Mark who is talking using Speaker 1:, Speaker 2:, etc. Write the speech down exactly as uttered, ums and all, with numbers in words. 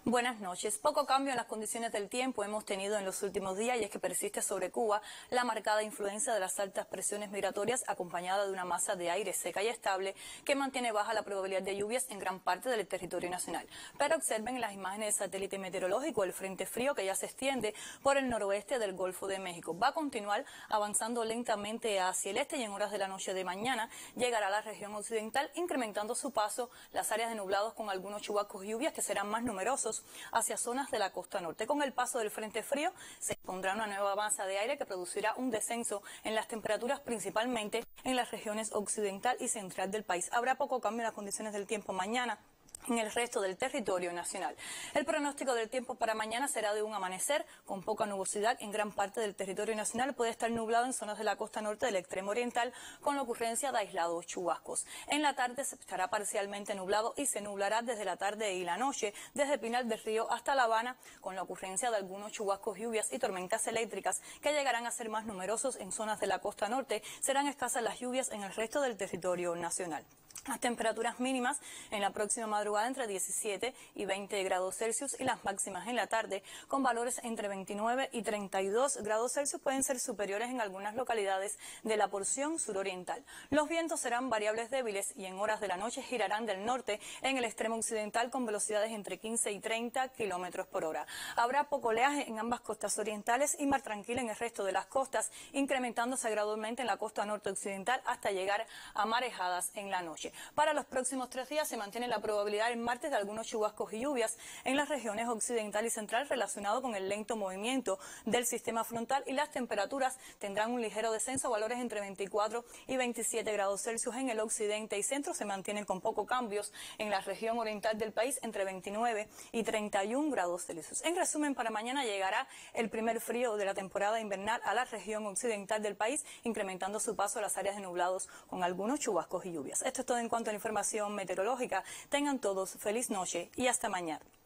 Speaker 1: Buenas noches. Poco cambio en las condiciones del tiempo hemos tenido en los últimos días y es que persiste sobre Cuba la marcada influencia de las altas presiones migratorias acompañada de una masa de aire seca y estable que mantiene baja la probabilidad de lluvias en gran parte del territorio nacional. Pero observen en las imágenes de satélite meteorológico el frente frío que ya se extiende por el noroeste del Golfo de México. Va a continuar avanzando lentamente hacia el este y en horas de la noche de mañana llegará a la región occidental, incrementando su paso las áreas de nublados con algunos chubascos y lluvias que serán más numerosos hacia zonas de la costa norte. Con el paso del frente frío se pondrá una nueva masa de aire que producirá un descenso en las temperaturas, principalmente en las regiones occidental y central del país. Habrá poco cambio en las condiciones del tiempo mañana en el resto del territorio nacional. El pronóstico del tiempo para mañana será de un amanecer con poca nubosidad en gran parte del territorio nacional. Puede estar nublado en zonas de la costa norte del extremo oriental con la ocurrencia de aislados chubascos. En la tarde se estará parcialmente nublado y se nublará desde la tarde y la noche, desde Pinar del Río hasta La Habana, con la ocurrencia de algunos chubascos, lluvias y tormentas eléctricas que llegarán a ser más numerosos en zonas de la costa norte. Serán escasas las lluvias en el resto del territorio nacional. Las temperaturas mínimas en la próxima madrugada entre diecisiete y veinte grados Celsius y las máximas en la tarde con valores entre veintinueve y treinta y dos grados Celsius pueden ser superiores en algunas localidades de la porción suroriental. Los vientos serán variables débiles y en horas de la noche girarán del norte en el extremo occidental con velocidades entre quince y treinta kilómetros por hora. Habrá poco oleaje en ambas costas orientales y mar tranquila en el resto de las costas, incrementándose gradualmente en la costa norte occidental hasta llegar a marejadas en la noche. Para los próximos tres días se mantiene la probabilidad el martes de algunos chubascos y lluvias en las regiones occidental y central relacionado con el lento movimiento del sistema frontal y las temperaturas tendrán un ligero descenso, valores entre veinticuatro y veintisiete grados Celsius en el occidente y centro se mantienen con pocos cambios en la región oriental del país entre veintinueve y treinta y un grados Celsius. En resumen, para mañana llegará el primer frío de la temporada invernal a la región occidental del país, incrementando su paso a las áreas de nublados con algunos chubascos y lluvias. Esto es todo en cuanto a la información meteorológica. Tengan todos feliz noche y hasta mañana.